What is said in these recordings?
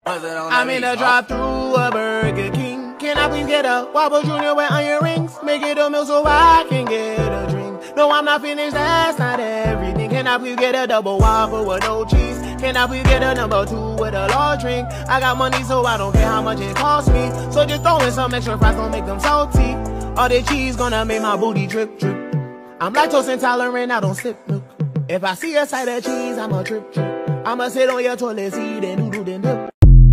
I'm in the drive-thru a Burger King. Can I please get a Whopper Jr. with onion rings? Make it a meal so I can get a drink. No, I'm not finished, that's not everything. Can I please get a double Whopper with no cheese? Can I please get a number 2 with a large drink? I got money so I don't care how much it costs me. So just throw in some extra fries, don't make them salty. All the cheese gonna make my booty drip, drip. I'm lactose intolerant, I don't sip milk. If I see a side of cheese, I'ma trip, trip. I'ma sit on your toilet seat and doodle then dip.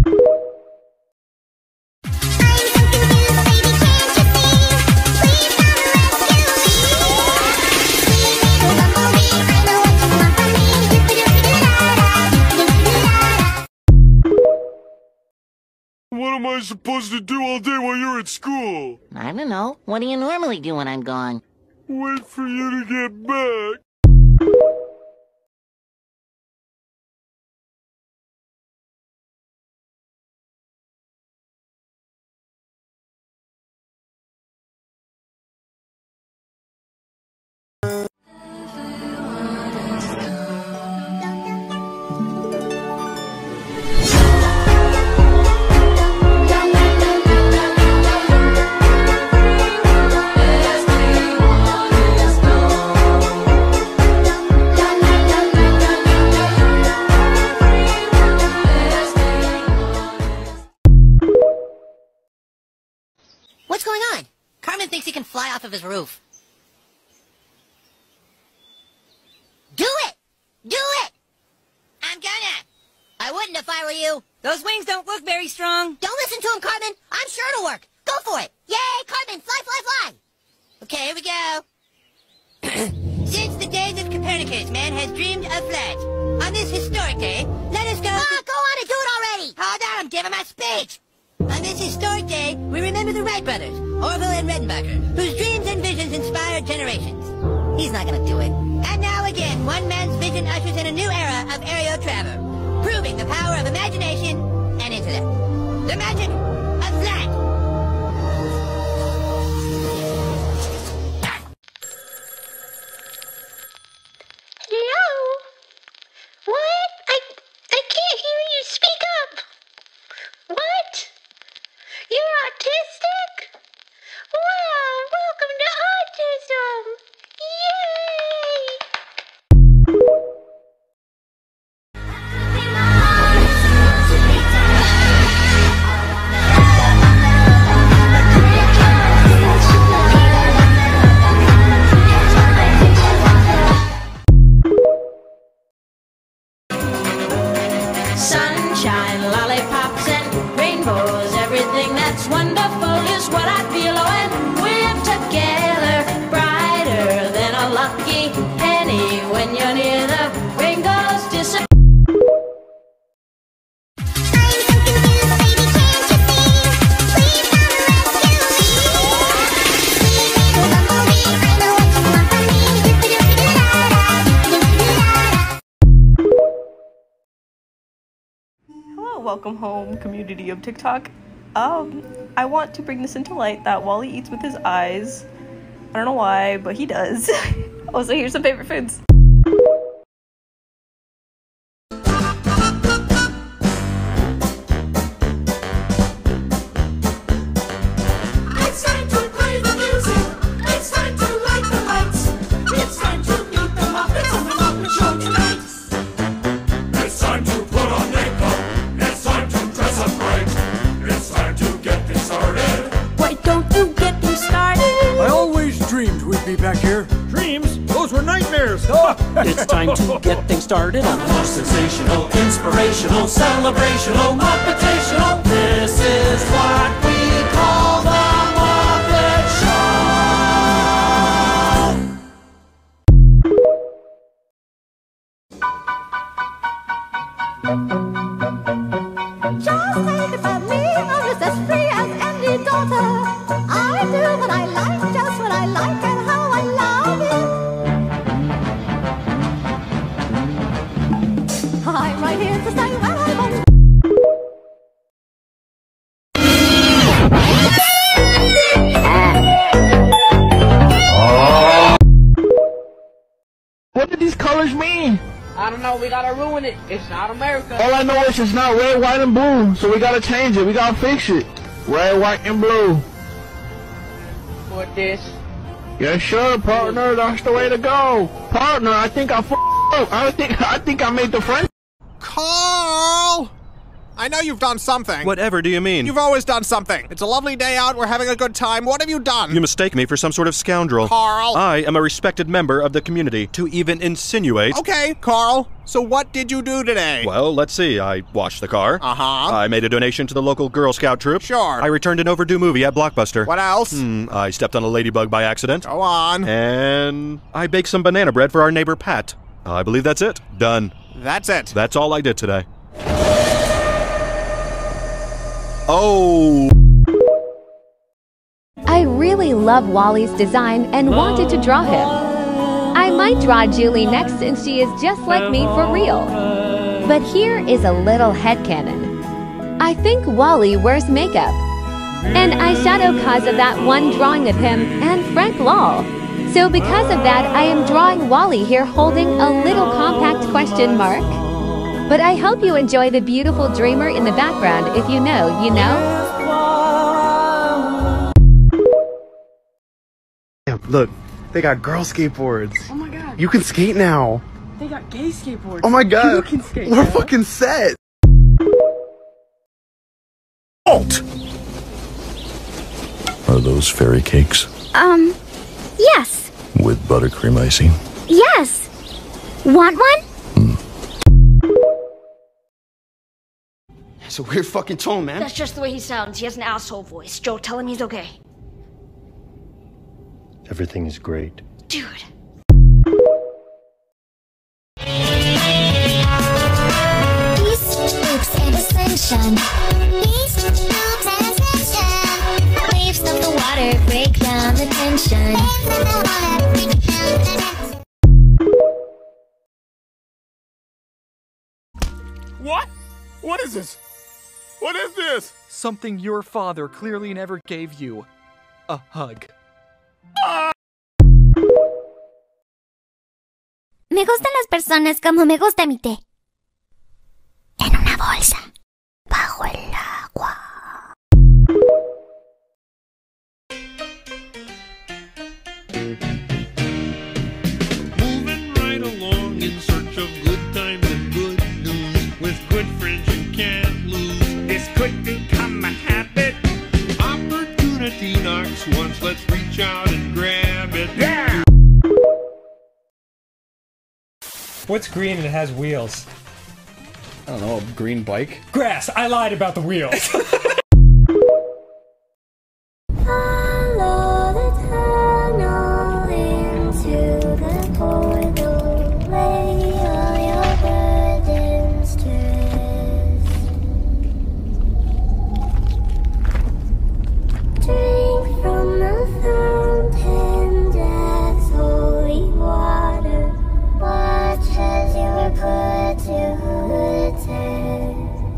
What am I supposed to do all day while you're at school? I don't know. What do you normally do when I'm gone? Wait for you to get back. What's going on? Carmen thinks he can fly off of his roof. Do it! Do it! I'm gonna! I wouldn't if I were you. Those wings don't look very strong. Don't listen to him, Carmen. I'm sure it'll work. Go for it. Yay, Carmen! Fly, fly, fly! Okay, here we go. Since the days of Copernicus, man has dreamed of flight. On this historic day, let us go... go on and do it already! Hold on, I'm giving my speech! On this historic day, we remember the Wright brothers, Orville and Redenbacher, whose dreams and visions inspired generations. He's not gonna do it. And now again, one man's vision ushers in a new era of aerial travel, proving the power of imagination and intellect. The magic of flight. Hello? What? I can't hear you. Speak up. What? You're autistic? Wow, welcome to autism! Yay! Sunshine, lollipops, and rainbows. Everything that's wonderful is what I feel when we're together. Brighter than a lucky penny when you're near, the rain goes disappear. Hello, welcome home, community of TikTok. I want to bring this into light that Wally eats with his eyes. I don't know why, but he does. Also, here's some favorite foods. It's time to play the music. It's time to light the lights. It's time to meet the Muppets on the Muppet Show tonight. It's time to put on makeup. It's time to dress up right. It's time to get things started. Why don't you get them started? I always dreamed we'd be back here. Dreams? Those were nightmares. It's time to get things started on The most sensational, inspirational, celebrational, Muppetational. This is what we call the Muppet Show. Just think about me, I'm just as free as any daughter. I do what I like, just what I like, and how I love it. I'm right here to stay where I want. What do these colors mean? I don't know, we gotta ruin it. It's not America. All I know is it's not red, white, and blue, so we gotta change it. We gotta fix it. Red, white, and blue. For this. Yeah, sure, partner. That's the way to go. Partner, I think I f***ed up. I think I made the friend. Carl! I know you've done something. Whatever do you mean? You've always done something. It's a lovely day out, we're having a good time. What have you done? You mistake me for some sort of scoundrel. Carl! I am a respected member of the community. To even insinuate... Okay, Carl. So what did you do today? Well, let's see. I washed the car. Uh-huh. I made a donation to the local Girl Scout troop. Sure. I returned an overdue movie at Blockbuster. What else? I stepped on a ladybug by accident. Go on. And I baked some banana bread for our neighbor Pat. I believe that's it. Done. That's it. That's all I did today. Oh! I really love Wally's design and wanted to draw him. I might draw Julie next since she is just like me for real. But here is a little headcanon. I think Wally wears makeup. And eyeshadow cause of that one drawing of him and Frank Lol. So because of that, I am drawing Wally here holding a little compact question mark. But I hope you enjoy the beautiful dreamer in the background. If you know, you know. Look, they got girl skateboards. Oh my god. You can skate now. They got gay skateboards. Oh my god. You can skate We're now. fucking set. Halt! Are those fairy cakes? Yes. With buttercream icing? Yes. Want one? It's a weird fucking tone, man. That's just the way he sounds. He has an asshole voice. Joe, tell him he's okay. Everything is great. Dude. East loops and ascension. East loops and ascension. Waves of the water break down the tension. Waves of the water break down the tension. What? What is this? What is this? Something your father clearly never gave you. A hug. Me gustan las personas como me gusta mi té. En una bolsa. Bajo el agua. Moving right along in search of good times and good news. With good friends you can't lose. This could become a habit. Opportunity knocks once. Let's reach out and grab it. Yeah! What's green and it has wheels? I don't know, a green bike? Grass! I lied about the wheels! Follow the tunnel into the portal. Lay all your burdens to rest. Drink from the fountain, death's holy water. Watch as you are put to the test.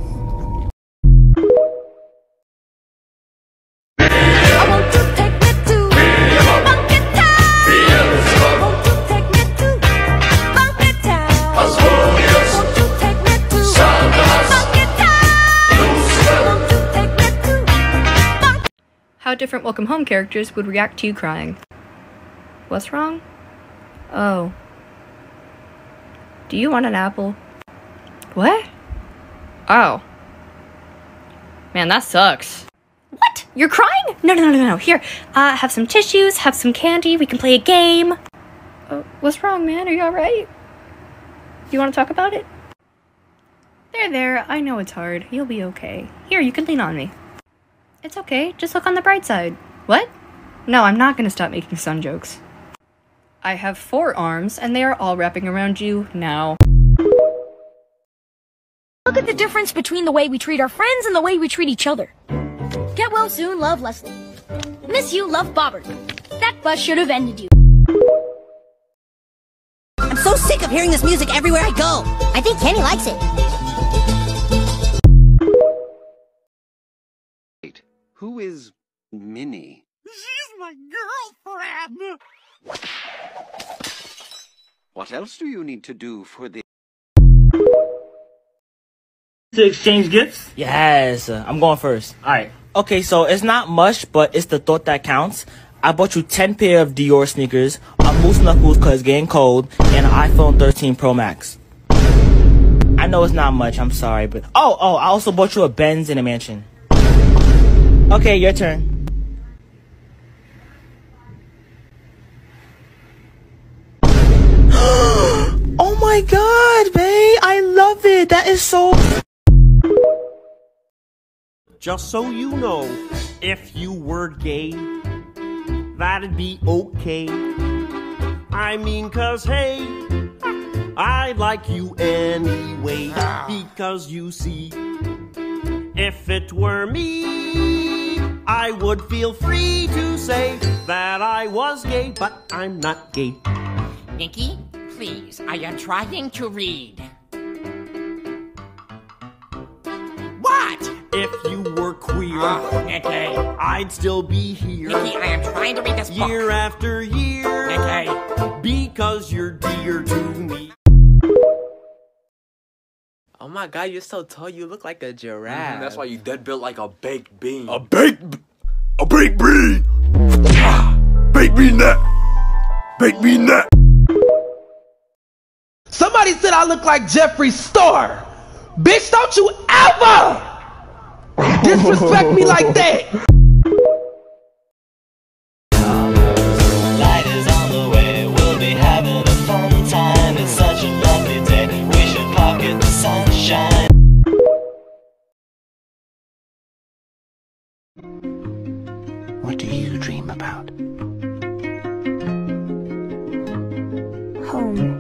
I want to take me to Funky Town. Won't you take me to Funky Town? Won't you take me to Funky Town? Won't you take me to Funky? How different Welcome Home characters would react to you crying. What's wrong? Oh. Do you want an apple? What? Oh. Man, that sucks. What? You're crying? No. Here, have some tissues, have some candy, we can play a game. What's wrong, man? Are you alright? You want to talk about it? There, I know it's hard. You'll be okay. Here, you can lean on me. It's okay, just look on the bright side. What? No, I'm not gonna stop making sun jokes. I have 4 arms, and they are all wrapping around you now. Look at the difference between the way we treat our friends and the way we treat each other. Get well soon, love Leslie. Miss you, love Bobbert. That bus should have ended you. I'm so sick of hearing this music everywhere I go. I think Kenny likes it. Who is Minnie? She's my girlfriend! What else do you need to do for the To exchange gifts? Yes, I'm going first. Alright. Okay, so it's not much, but it's the thought that counts. I bought you 10 pair of Dior sneakers, a Moose Knuckles cause it's getting cold, and an iPhone 13 Pro Max. I know it's not much, I'm sorry, but... Oh, I also bought you a Benz and a mansion. Okay, your turn. Oh my god, babe! I love it! That is so... Just so you know, if you were gay, that'd be okay. I mean, cause hey, I like you anyway. Because you see, if it were me, I would feel free to say that I was gay, but I'm not gay. Nikki, please, I am trying to read. What? If you were queer, Nikki. I'd still be here. Nikki, I am trying to read this book. Year after year. Nikki. Because you're dear to me. Oh my god, you're so tall, you look like a giraffe. That's why you dead built like a baked bean. A baked bean! Baked bean that! Baked bean that! Somebody said I look like Jeffree Star! Bitch, don't you ever disrespect me like that! Light is on the way, we'll be having a fun time. It's such a lovely day, we should pocket the sunshine. What do you dream about? Home.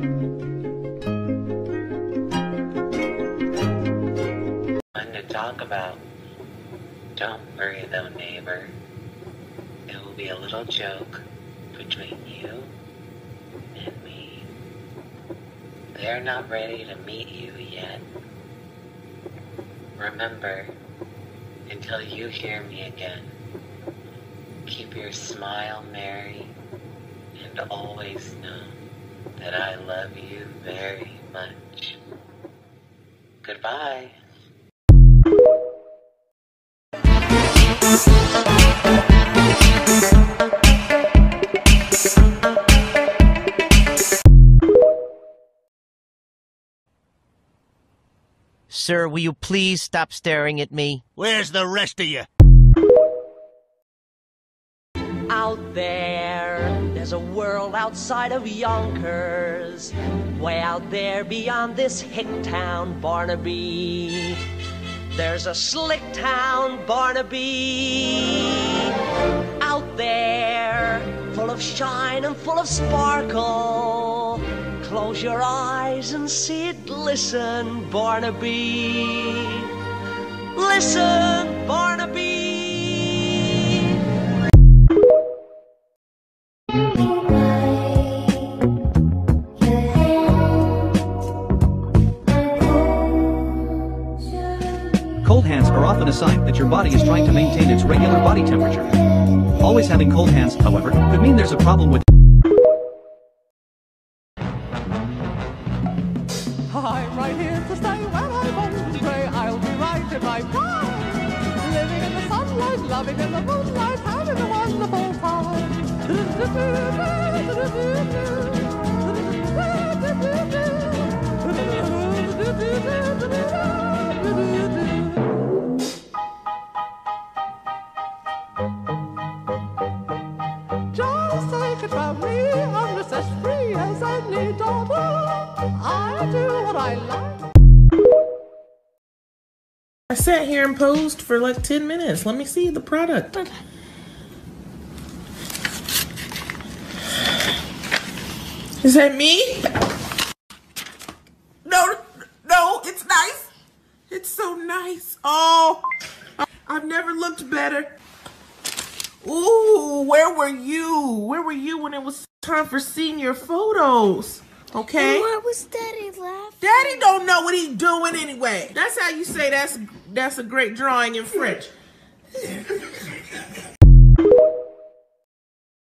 Fun to talk about. Don't worry though, neighbor. It will be a little joke between you and me. They're not ready to meet you yet. Remember, until you hear me again, keep your smile merry and always know that I love you very much. Goodbye. Sir, will you please stop staring at me? Where's the rest of you? Out there's a world outside of Yonkers, way out there beyond this hick town, Barnaby. There's a slick town, Barnaby, out there, full of shine and full of sparkle. Close your eyes and see it glisten, Barnaby. Listen, Barnaby. Cold hands are often a sign that your body is trying to maintain its regular body temperature. Always having cold hands, however, could mean there's a problem with... I'm right here to stay when I won't stray. I'll be right in my prime, living in the sunlight, loving in the moonlight, having a wonderful Just take it from me, I'm just as free as any daughter. I do what I like. I sat here and posed for like 10 minutes. Let me see the product. Is that me? No, it's nice. It's so nice. Oh, I've never looked better. Ooh, where were you? Where were you when it was time for senior photos? Okay. Why was Daddy laughing? Daddy don't know what he's doing anyway. That's how you say that's a great drawing in French.